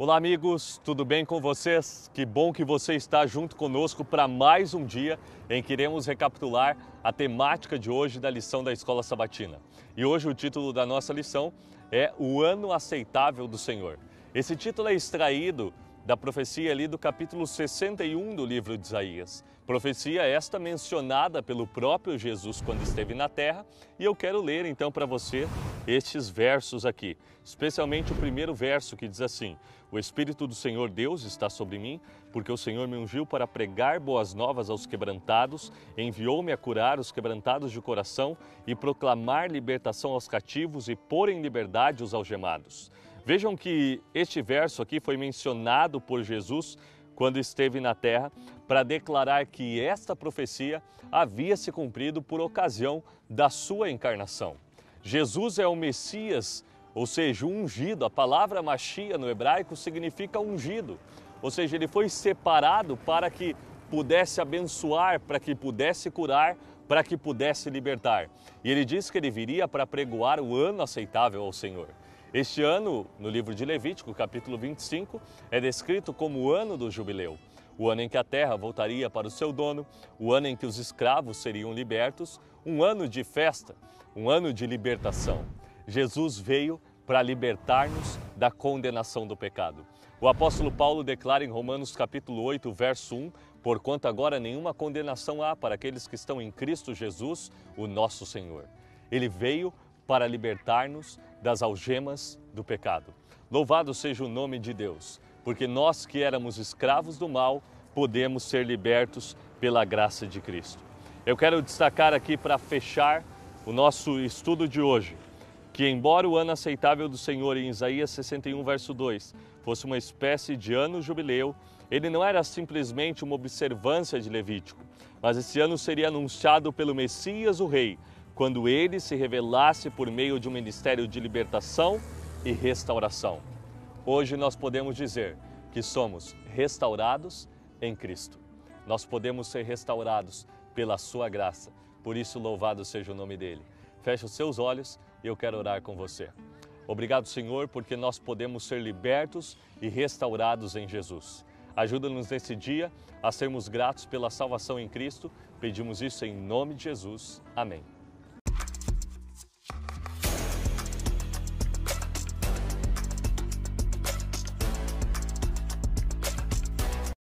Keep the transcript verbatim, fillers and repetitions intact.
Olá amigos, tudo bem com vocês? Que bom que você está junto conosco para mais um dia em que iremos recapitular a temática de hoje da lição da Escola Sabatina. E hoje o título da nossa lição é O Ano Aceitável do Senhor. Esse título é extraído da profecia ali do capítulo sessenta e um do livro de Isaías. Profecia esta mencionada pelo próprio Jesus quando esteve na terra, e eu quero ler então para você estes versos aqui, especialmente o primeiro verso que diz assim: O Espírito do Senhor Deus está sobre mim, porque o Senhor me ungiu para pregar boas novas aos quebrantados, enviou-me a curar os quebrantados de coração e proclamar libertação aos cativos e pôr em liberdade os algemados. Vejam que este verso aqui foi mencionado por Jesus quando esteve na terra para declarar que esta profecia havia se cumprido por ocasião da sua encarnação. Jesus é o Messias, ou seja, o ungido. A palavra Machia no hebraico significa ungido, ou seja, ele foi separado para que pudesse abençoar, para que pudesse curar, para que pudesse libertar. E ele disse que ele viria para pregoar o ano aceitável ao Senhor. Este ano, no livro de Levítico, capítulo vinte e cinco, é descrito como o ano do jubileu, o ano em que a terra voltaria para o seu dono, o ano em que os escravos seriam libertos, um ano de festa, um ano de libertação. Jesus veio para libertar-nos da condenação do pecado. O apóstolo Paulo declara em Romanos capítulo oito, verso um, porquanto agora nenhuma condenação há para aqueles que estão em Cristo Jesus, o nosso Senhor. Ele veio para libertar-nos das algemas do pecado. Louvado seja o nome de Deus, porque nós que éramos escravos do mal, podemos ser libertos pela graça de Cristo. Eu quero destacar aqui para fechar o nosso estudo de hoje, que embora o ano aceitável do Senhor em Isaías sessenta e um, verso dois, fosse uma espécie de ano jubileu, ele não era simplesmente uma observância de Levítico, mas esse ano seria anunciado pelo Messias, o Rei, quando ele se revelasse por meio de um ministério de libertação e restauração. Hoje nós podemos dizer que somos restaurados em Cristo. Nós podemos ser restaurados pela sua graça. Por isso, louvado seja o nome dele. Feche os seus olhos e eu quero orar com você. Obrigado, Senhor, porque nós podemos ser libertos e restaurados em Jesus. Ajuda-nos nesse dia a sermos gratos pela salvação em Cristo. Pedimos isso em nome de Jesus. Amém.